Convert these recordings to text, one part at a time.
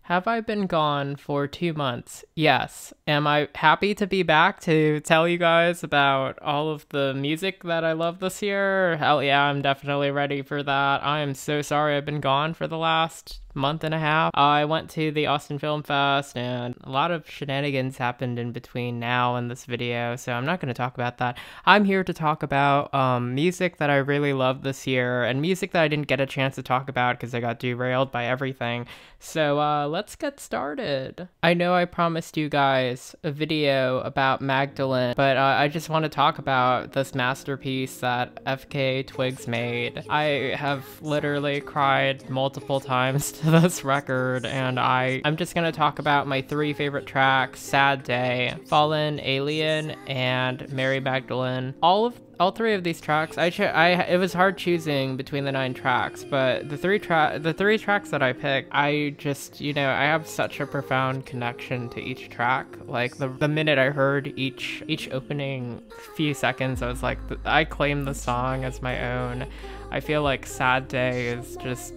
Have I been gone for 2 months? Yes. Am I happy to be back to tell you guys about all of the music that I love this year? Hell yeah, I'm definitely ready for that. I am so sorry I've been gone for the last month and a half. I went to the Austin Film Fest and a lot of shenanigans happened in between now and this video, so I'm not going to talk about that. I'm here to talk about music that I really love this year and music that I didn't get a chance to talk about because I got derailed by everything. So let's get started. I know I promised you guys a video about Magdalene, but I just want to talk about this masterpiece that FK Twigs made. I have literally cried multiple times to this record, and I'm just gonna talk about my three favorite tracks: Sad Day, Fallen Alien, and Mary Magdalene. All three of these tracks, it was hard choosing between the 9 tracks, but the three tracks that I picked, I just, I have such a profound connection to each track. Like the minute I heard each opening few seconds, I was like, I claim the song as my own. I feel like Sad Day is just,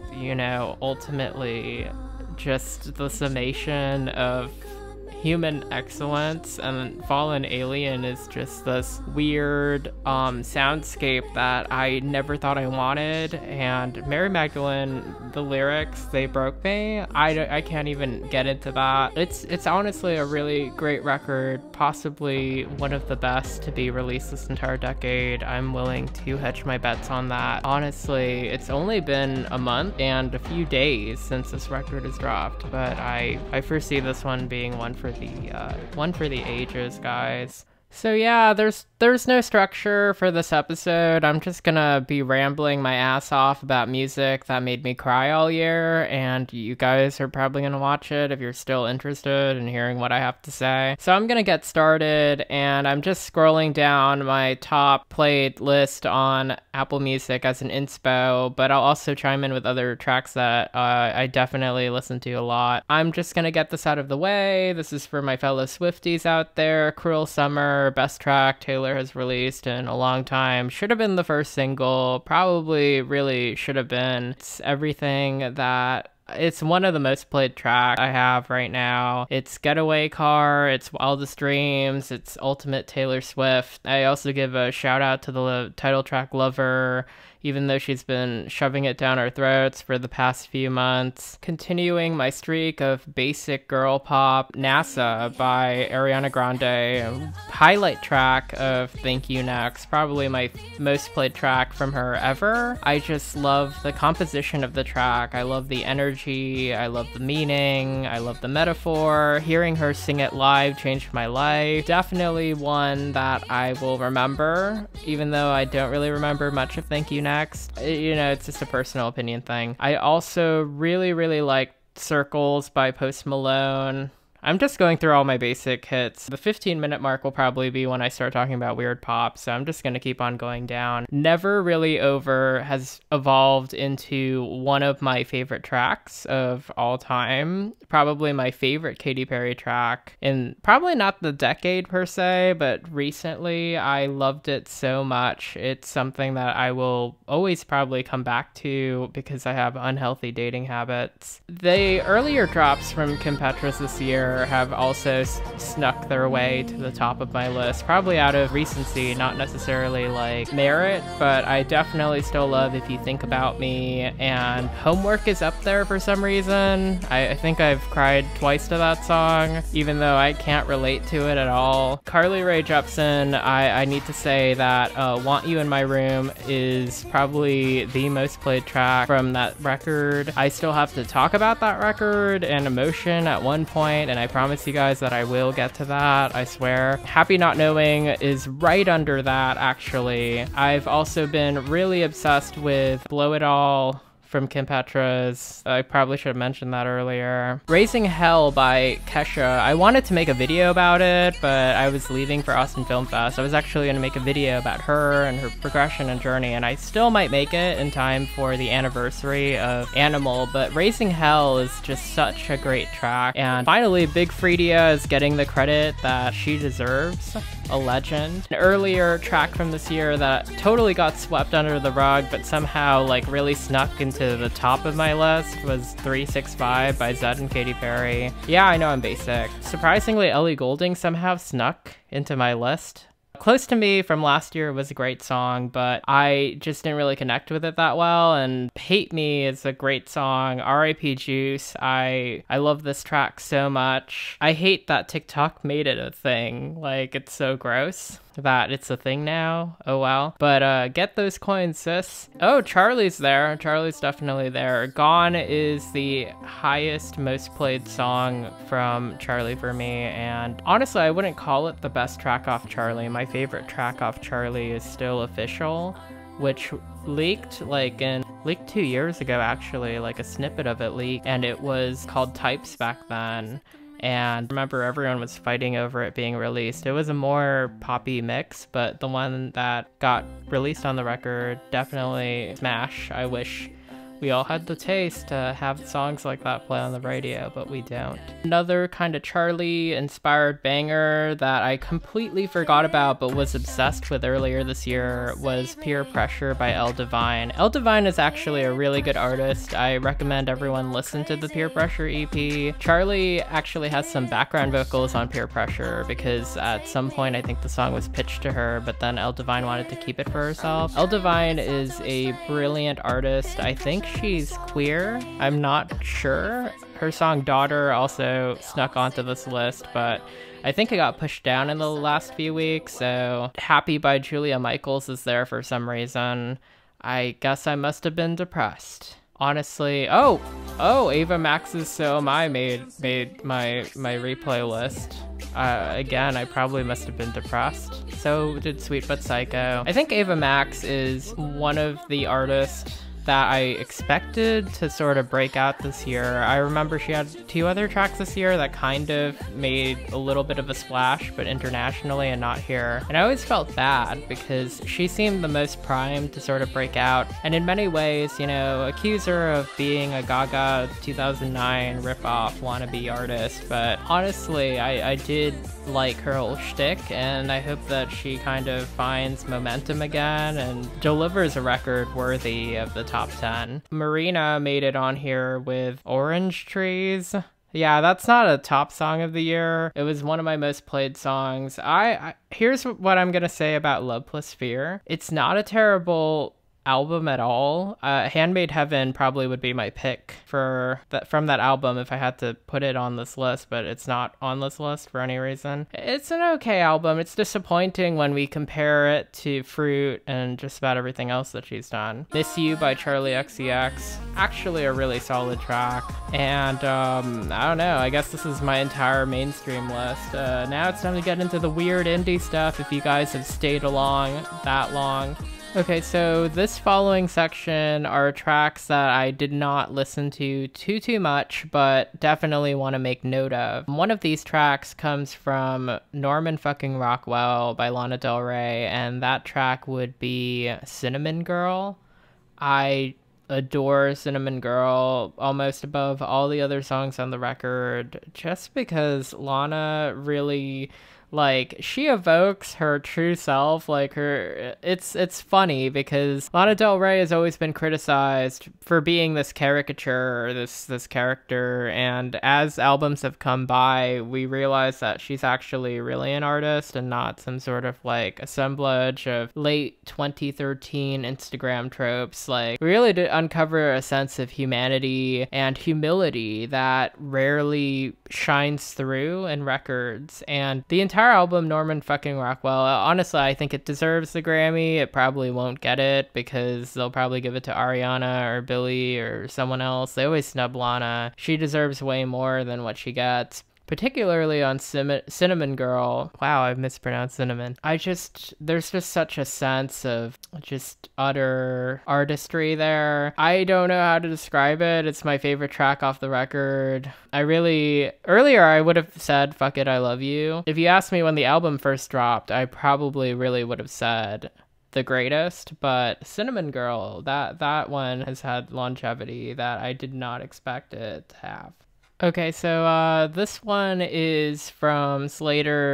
ultimately just the summation of human excellence, and Fallen Alien is just this weird soundscape that I never thought I wanted. And Mary Magdalene, the lyrics, they broke me. I can't even get into that. It's honestly a really great record, possibly one of the best to be released this entire decade. I'm willing to hedge my bets on that. Honestly, it's only been a month and a few days since this record has dropped, but I foresee this one being one for the ages, guys. So yeah, there's no structure for this episode. I'm just gonna be rambling my ass off about music that made me cry all year, and you guys are probably gonna watch it if you're still interested in hearing what I have to say. So I'm gonna get started, and I'm just scrolling down my top played list on Apple Music as an inspo, but I'll also chime in with other tracks that I definitely listen to a lot. I'm just gonna get this out of the way. This is for my fellow Swifties out there. Cruel Summer, best track Taylor has released in a long time. Should have been the first single. Probably really should have been. It's everything that... It's one of the most played tracks I have right now. It's Getaway Car, it's Wildest Dreams, it's Ultimate Taylor Swift. I also give a shout out to the title track Lover, even though she's been shoving it down our throats for the past few months. Continuing my streak of basic girl pop, NASA by Ariana Grande. Highlight track of Thank You Next, probably my most played track from her ever. I just love the composition of the track. I love the energy, I love the meaning, I love the metaphor. Hearing her sing it live changed my life. Definitely one that I will remember, even though I don't really remember much of Thank You Next. It's just a personal opinion thing. I also really like Circles by Post Malone. I'm just going through all my basic hits. The 15-minute mark will probably be when I start talking about weird pop, so I'm just going to keep on going down. Never Really Over has evolved into one of my favorite tracks of all time. Probably my favorite Katy Perry track in probably not the decade per se, but recently I loved it so much. It's something that I will always probably come back to because I have unhealthy dating habits. The earlier drops from Kim Petras this year have also snuck their way to the top of my list, probably out of recency, not necessarily like merit, but I definitely still love If You Think About Me, and Homework is up there for some reason. I think I've cried twice to that song, even though I can't relate to it at all. Carly Rae Jepsen, I need to say that Want You in My Room is probably the most played track from that record. I still have to talk about that record and Emotion at one point, and I promise you guys that I will get to that, I swear. Happy Not Knowing is right under that, actually. I've also been really obsessed with Blow It All from Kim Petras. I probably should have mentioned that earlier. Raising Hell by Kesha. I wanted to make a video about it, but I was leaving for Austin Film Fest. I was actually going to make a video about her and her progression and journey, and I still might make it in time for the anniversary of Animal, but Raising Hell is just such a great track. And finally, Big Freedia is getting the credit that she deserves. a legend. An earlier track from this year that totally got swept under the rug, but somehow like really snuck into the top of my list was 365 by Zedd and Katy Perry. Yeah, I know I'm basic. Surprisingly, Ellie Goulding somehow snuck into my list. Close to Me from last year was a great song, but I just didn't really connect with it that well. And Hate Me is a great song. R.I.P. Juice. I love this track so much. I hate that TikTok made it a thing. Like, it's so gross that it's a thing now. Oh well. But get those coins, sis. Oh, Charlie's there. Charlie's definitely there. Gone is the highest, most played song from Charlie for me, and honestly, I wouldn't call it the best track off Charlie. My favorite track off Charlie is still Official, which leaked 2 years ago actually. Like a snippet of it leaked, and it was called Types back then. And remember, everyone was fighting over it being released. It was a more poppy mix, but the one that got released on the record, definitely smash. I wish we all had the taste to have songs like that play on the radio, but we don't. Another kind of Charlie-inspired banger that I completely forgot about but was obsessed with earlier this year was Peer Pressure by Elle Devine. Elle Devine is actually a really good artist. I recommend everyone listen to the Peer Pressure EP. Charlie actually has some background vocals on Peer Pressure because at some point I think the song was pitched to her, but then Elle Devine wanted to keep it for herself. Elle Devine is a brilliant artist. I think she's queer. I'm not sure. Her song Daughter also snuck onto this list, but I think it got pushed down in the last few weeks, so Happy by Julia Michaels is there for some reason. I guess I must have been depressed. Honestly, oh, Ava Max's So Am I made my replay list. Again, I probably must have been depressed. So did Sweet But Psycho. I think Ava Max is one of the artists that I expected to sort of break out this year. I remember she had 2 other tracks this year that kind of made a little bit of a splash, but internationally and not here. And I always felt bad because she seemed the most primed to sort of break out. And in many ways, you know, accuse her of being a Gaga 2009 ripoff wannabe artist. But honestly, I did like her whole shtick, and I hope that she kind of finds momentum again and delivers a record worthy of the top 10. Marina made it on here with Orange Trees. Yeah, that's not a top song of the year. It was one of my most played songs. Here's what I'm gonna say about Love Plus Fear. It's not a terrible album at all. Handmade Heaven probably would be my pick for that from that album if I had to put it on this list, but it's not on this list for any reason. It's an okay album. It's disappointing when we compare it to Fruit and just about everything else that she's done. Miss You by Charlie XCX, actually a really solid track. And I don't know, I guess this is my entire mainstream list. Now it's time to get into the weird indie stuff if you guys have stayed along that long. Okay, so this following section are tracks that I did not listen to too much, but definitely want to make note of. One of these tracks comes from Norman fucking Rockwell by Lana Del Rey, and that track would be Cinnamon Girl. I adore Cinnamon Girl almost above all the other songs on the record, just because Lana really, like, she evokes her true self. Like, it's funny because Lana Del Rey has always been criticized for being this caricature, this character, and as albums have come by, we realize that she's actually really an artist and not some sort of like assemblage of late 2013 Instagram tropes. Like, we really did uncover a sense of humanity and humility that rarely shines through in records, and the entire album, Norman fucking Rockwell, honestly, I think it deserves the Grammy. It probably won't get it because they'll probably give it to Ariana or Billie or someone else. They always snub Lana. She deserves way more than what she gets, particularly on Cinnamon Girl. Wow, I've mispronounced cinnamon. There's just such a sense of just utter artistry there. I don't know how to describe it. It's my favorite track off the record. Earlier I would have said Fuck It, I Love You. If you asked me when the album first dropped, I probably really would have said the greatest, but Cinnamon Girl, that one has had longevity that I did not expect it to have. Okay, so this one is from Slater's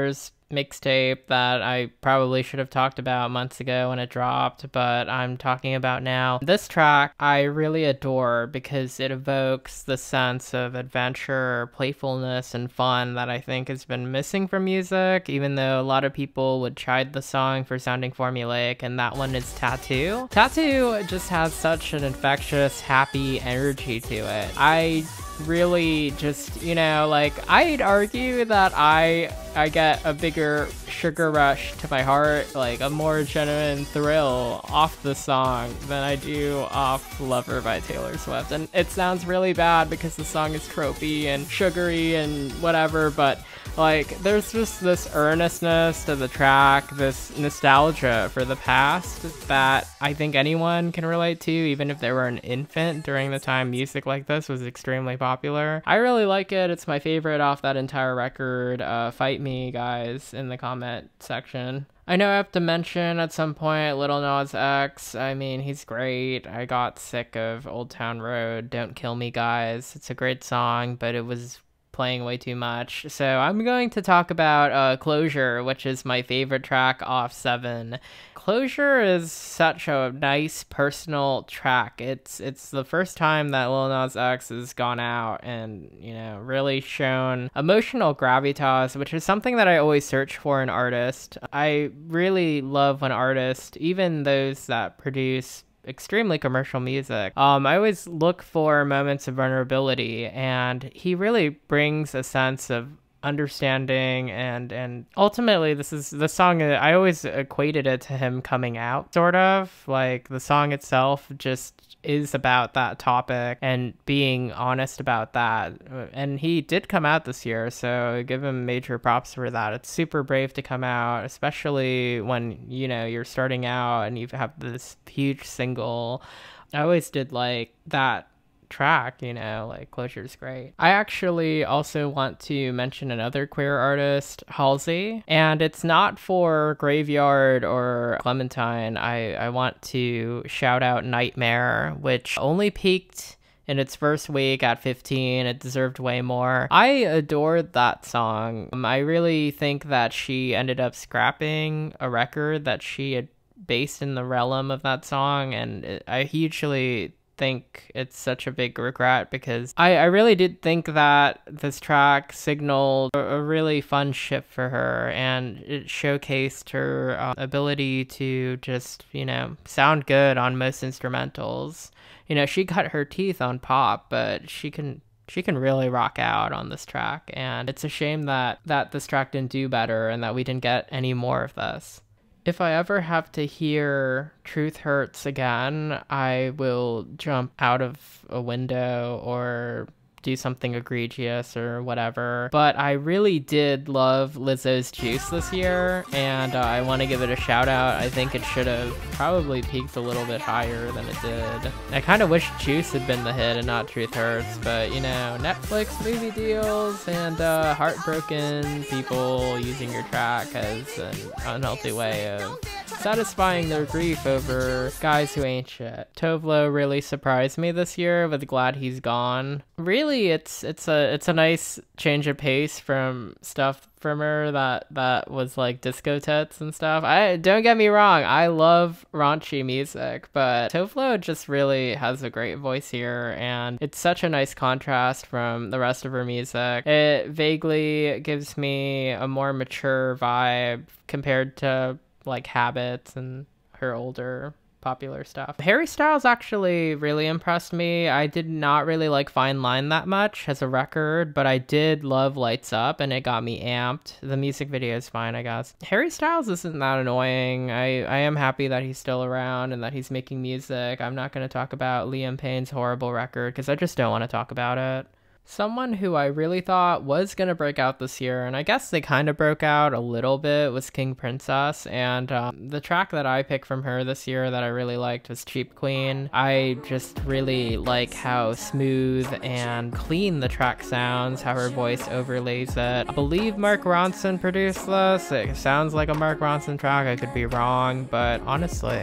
mixtape that I probably should have talked about months ago when it dropped, but I'm talking about now. This track I really adore because it evokes the sense of adventure, playfulness, and fun that I think has been missing from music, even though a lot of people would chide the song for sounding formulaic, and that one is Tattoo. Tattoo just has such an infectious, happy energy to it. I really just, you know, like, I'd argue that I get a bigger sugar rush to my heart, like a more genuine thrill off the song than I do off Lover by Taylor Swift. And it sounds really bad because the song is tropey and sugary and whatever, but like, there's just this earnestness to the track, this nostalgia for the past that I think anyone can relate to, even if they were an infant during the time music like this was extremely popular. I really like it. It's my favorite off that entire record. Fight me, guys, in the comment section. I know I have to mention at some point Lil Nas X. I mean, he's great. I got sick of Old Town Road. Don't Kill Me, Guys. It's a great song, but it was playing way too much. So I'm going to talk about Closure, which is my favorite track off 7. Closure is such a nice personal track. It's the first time that Lil Nas X has gone out and, you know, really shown emotional gravitas, which is something that I always search for in artists. I really love when artists, even those that produce extremely commercial music, I always look for moments of vulnerability, and he really brings a sense of understanding, and ultimately this is the song. I always equated it to him coming out, sort of like the song itself just is about that topic and being honest about that. And he did come out this year, so give him major props for that. It's super brave to come out, especially when, you know, you're starting out and you have this huge single. I always did like that track, you know, like Closure's great. I actually also want to mention another queer artist, Halsey, and it's not for Graveyard or Clementine. I want to shout out Nightmare, which only peaked in its first week at 15. It deserved way more. I adored that song. I really think that she ended up scrapping a record that she had based in the realm of that song, and I hugely think it's such a big regret because I really did think that this track signaled a really fun shift for her, and it showcased her ability to just, you know, sound good on most instrumentals. You know, she cut her teeth on pop, but she can really rock out on this track, and it's a shame that this track didn't do better and that we didn't get any more of this. If I ever have to hear Truth Hurts again, I will jump out of a window or do something egregious or whatever. But I really did love Lizzo's Juice this year, and I want to give it a shout out. I think it should have probably peaked a little bit higher than it did. I kind of wish Juice had been the hit and not Truth Hurts, but you know, Netflix movie deals and heartbroken people using your track as an unhealthy way of satisfying their grief over guys who ain't shit. Tovlo really surprised me this year with Glad He's Gone. Really, it's a nice change of pace from stuff from her that was like disco tits and stuff. Don't get me wrong, I love raunchy music, but Tovlo just really has a great voice here, and it's such a nice contrast from the rest of her music. It vaguely gives me a more mature vibe compared to like Habits and her older popular stuff. Harry Styles actually really impressed me. I did not really like Fine Line that much as a record, but I did love Lights Up, and it got me amped. The music video is fine, I guess. Harry Styles isn't that annoying. I am happy that he's still around and that he's making music. I'm not going to talk about Liam Payne's horrible record because I just don't want to talk about it. Someone who I really thought was going to break out this year, and I guess they kind of broke out a little bit, was King Princess, and the track that I picked from her this year that I really liked was Cheap Queen. I just really like how smooth and clean the track sounds, how her voice overlays it. I believe Mark Ronson produced this. It sounds like a Mark Ronson track. I could be wrong, but honestly,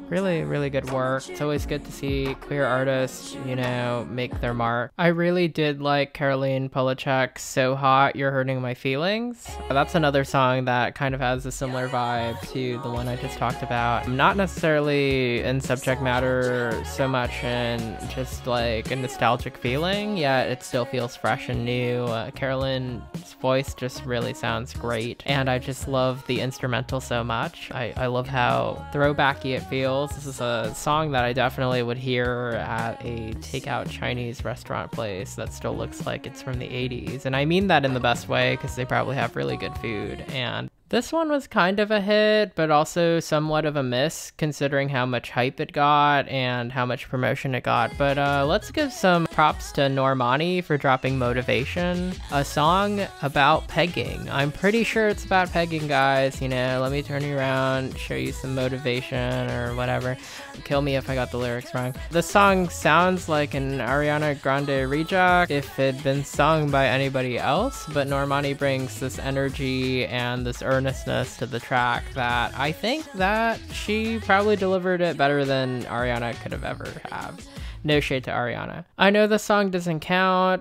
Really, really good work. It's always good to see queer artists, you know, make their mark. I really did like Caroline Polachek's So Hot, You're Hurting My Feelings. That's another song that kind of has a similar vibe to the one I just talked about. Not necessarily in subject matter so much in just like a nostalgic feeling, yet it still feels fresh and new. Caroline's voice just really sounds great, and I just love the instrumental so much. I love how throwbacky it feels. This is a song that I definitely would hear at a takeout Chinese restaurant place that still looks like it's from the 80s. And I mean that in the best way, because they probably have really good food. And this one was kind of a hit, but also somewhat of a miss, considering how much hype it got and how much promotion it got. But let's give some props to Normani for dropping Motivation, a song about pegging. I'm pretty sure it's about pegging, guys. You know, let me turn you around, show you some motivation or whatever. Kill me if I got the lyrics wrong. This song sounds like an Ariana Grande reject if it had been sung by anybody else, but Normani brings this energy and this earnestness to the track that I think that she probably delivered it better than Ariana could have ever have. No shade to Ariana. I know the song doesn't count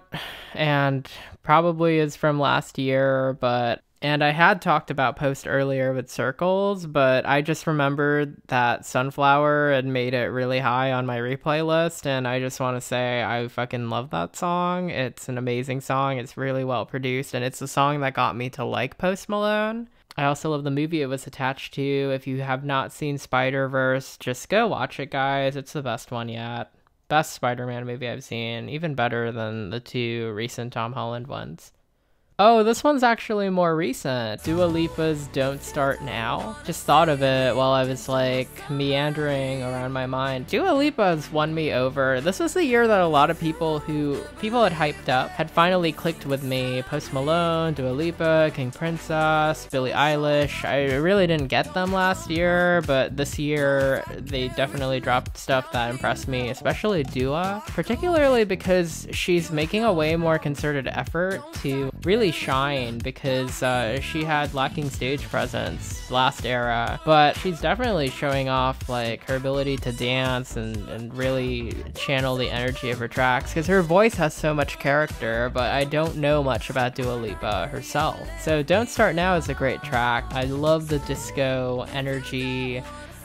and probably is from last year, and I had talked about Post earlier with Circles, but I just remembered that Sunflower had made it really high on my replay list, and I just want to say I fucking love that song. It's an amazing song. It's really well produced, and it's the song that got me to like Post Malone. I also love the movie it was attached to. If you have not seen Spider-Verse, just go watch it, guys. It's the best one yet. Best Spider-Man movie I've seen, even better than the two recent Tom Holland ones. Oh, this one's actually more recent. Dua Lipa's Don't Start Now. Just thought of it while I was like meandering around my mind. Dua Lipa's won me over. This was the year that a lot of people had hyped up had finally clicked with me. Post Malone, Dua Lipa, King Princess, Billie Eilish. I really didn't get them last year, but this year they definitely dropped stuff that impressed me, especially Dua, particularly because she's making a way more concerted effort to really shine, because she had lacking stage presence last era, but she's definitely showing off like her ability to dance and really channel the energy of her tracks, because her voice has so much character, but I don't know much about Dua Lipa herself. So Don't Start Now is a great track. I love the disco energy.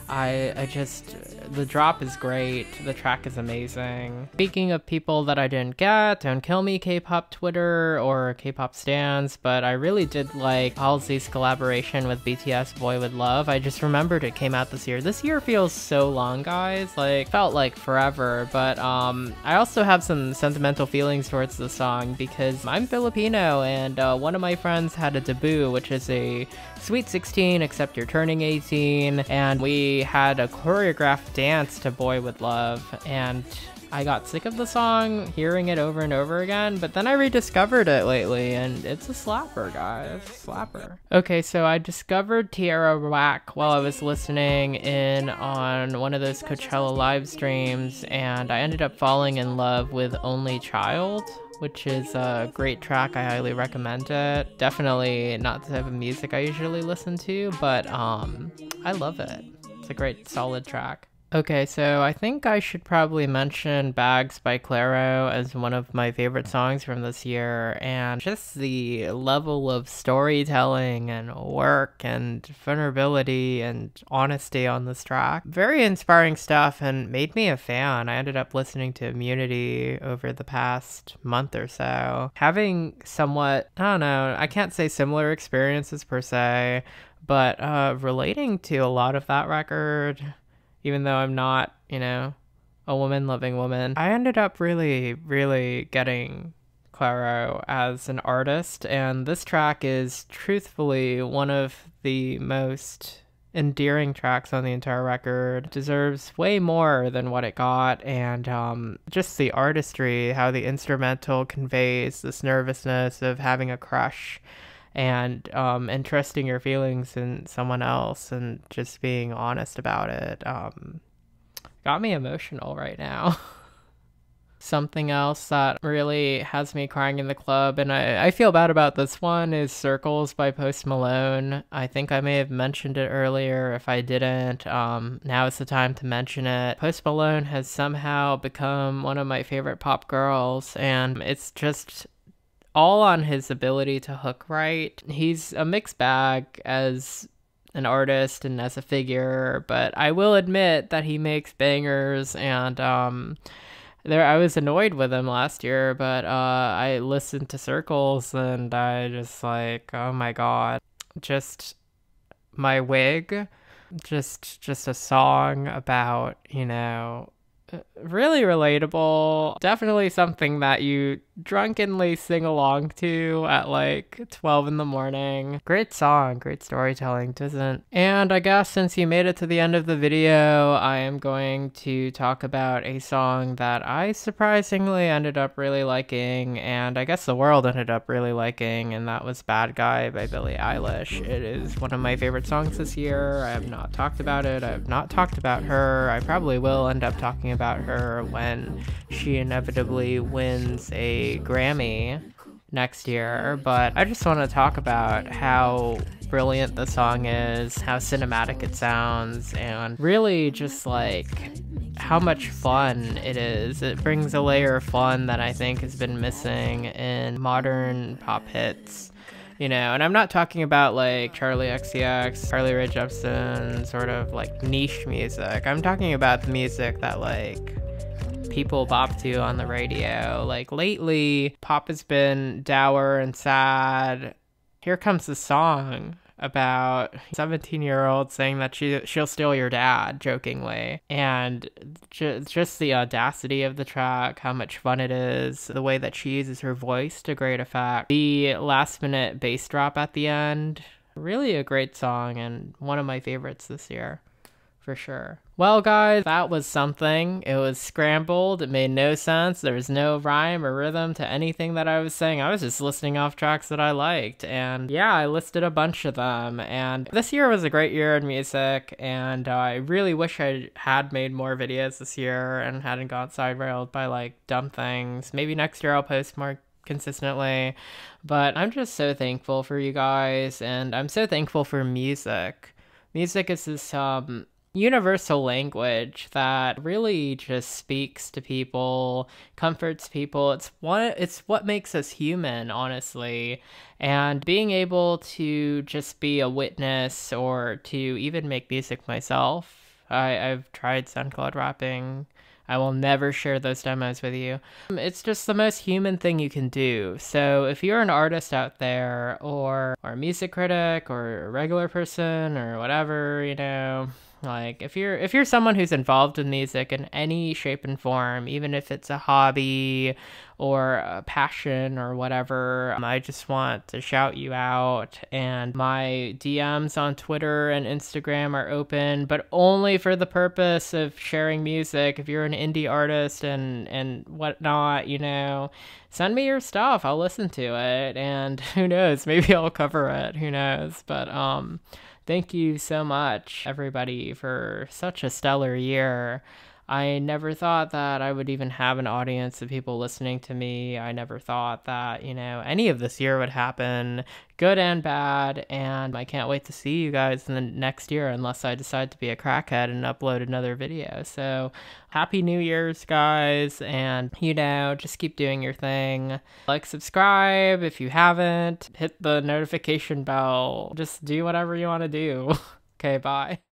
The drop is great. The track is amazing. Speaking of people that I didn't get, don't kill me K-pop Twitter or K-pop stans, but I really did like Halsey's collaboration with BTS Boy With Love. I just remembered it came out this year. This year feels so long, guys. Like, felt like forever, but I also have some sentimental feelings towards the song because I'm Filipino, and one of my friends had a debut, which is a Sweet 16 except you're turning 18, and we had a choreographed dance to Boy With Love, and I got sick of the song, hearing it over and over again, but then I rediscovered it lately, and it's a slapper, guys. Slapper. Okay, so I discovered Tierra Whack while I was listening in on one of those Coachella live streams, and I ended up falling in love with Only Child, which is a great track. I highly recommend it. Definitely not the type of music I usually listen to, but I love it. It's a great, solid track. Okay, so I think I should probably mention Bags by Clairo as one of my favorite songs from this year, and just the level of storytelling and work and vulnerability and honesty on this track. Very inspiring stuff and made me a fan. I ended up listening to Immunity over the past month or so. Having somewhat, I don't know, I can't say similar experiences per se, but relating to a lot of that record, even though I'm not, you know, a woman-loving woman, I ended up really, really getting Clairo as an artist, and this track is truthfully one of the most endearing tracks on the entire record. It deserves way more than what it got, and just the artistry, how the instrumental conveys this nervousness of having a crush and entrusting your feelings in someone else and just being honest about it, got me emotional right now. Something else that really has me crying in the club, and I feel bad about this one, is Circles by Post Malone. I think I may have mentioned it earlier. If I didn't, now is the time to mention it. Post Malone has somehow become one of my favorite pop girls, and it's just all on his ability to hook right. He's a mixed bag as an artist and as a figure, but I will admit that he makes bangers, and I was annoyed with him last year, but I listened to Circles and I just like, oh my god, just my wig, just a song about, really relatable. Definitely something that you drunkenly sing along to at like 12 in the morning. Great song, great storytelling, doesn't? And I guess since you made it to the end of the video, I am going to talk about a song that I surprisingly ended up really liking, and I guess the world ended up really liking, and that was Bad Guy by Billie Eilish. It is one of my favorite songs this year. I have not talked about it. I have not talked about her. I probably will end up talking about her when she inevitably wins a Grammy next year, but I just want to talk about how brilliant the song is, how cinematic it sounds, and really just like how much fun it is. It brings a layer of fun that I think has been missing in modern pop hits. And I'm not talking about like Charlie XCX, Carly Rae Jepsen, sort of like niche music. I'm talking about the music that like people bop to on the radio. Like lately, pop has been dour and sad. Here comes the song about a 17-year-old saying that she'll steal your dad, jokingly. And just the audacity of the track, how much fun it is, the way that she uses her voice to great effect. The last-minute bass drop at the end, really a great song and one of my favorites this year, for sure. Well, guys, that was something. It was scrambled. It made no sense. There was no rhyme or rhythm to anything that I was saying. I was just listing off tracks that I liked. And yeah, I listed a bunch of them. And this year was a great year in music. And I really wish I had made more videos this year and hadn't got side-railed by like dumb things. Maybe next year I'll post more consistently. But I'm just so thankful for you guys. And I'm so thankful for music. Music is this universal language that really just speaks to people, comforts people. It's what makes us human, honestly. And being able to just be a witness or to even make music myself. I've tried SoundCloud rapping. I will never share those demos with you. It's just the most human thing you can do. So if you're an artist out there or a music critic or a regular person or whatever, like if you're someone who's involved in music in any shape and form, even if it's a hobby or a passion or whatever, I just want to shout you out. And my DMs on Twitter and Instagram are open, but only for the purpose of sharing music. If you're an indie artist and whatnot, send me your stuff. I'll listen to it, and who knows, maybe I'll cover it. Who knows? But thank you so much, everybody, for such a stellar year. I never thought that I would even have an audience of people listening to me. I never thought that, any of this year would happen, good and bad, and I can't wait to see you guys in the next year unless I decide to be a crackhead and upload another video. So, Happy New Year's, guys, and, just keep doing your thing. Like, subscribe if you haven't, hit the notification bell, just do whatever you want to do. Okay, bye.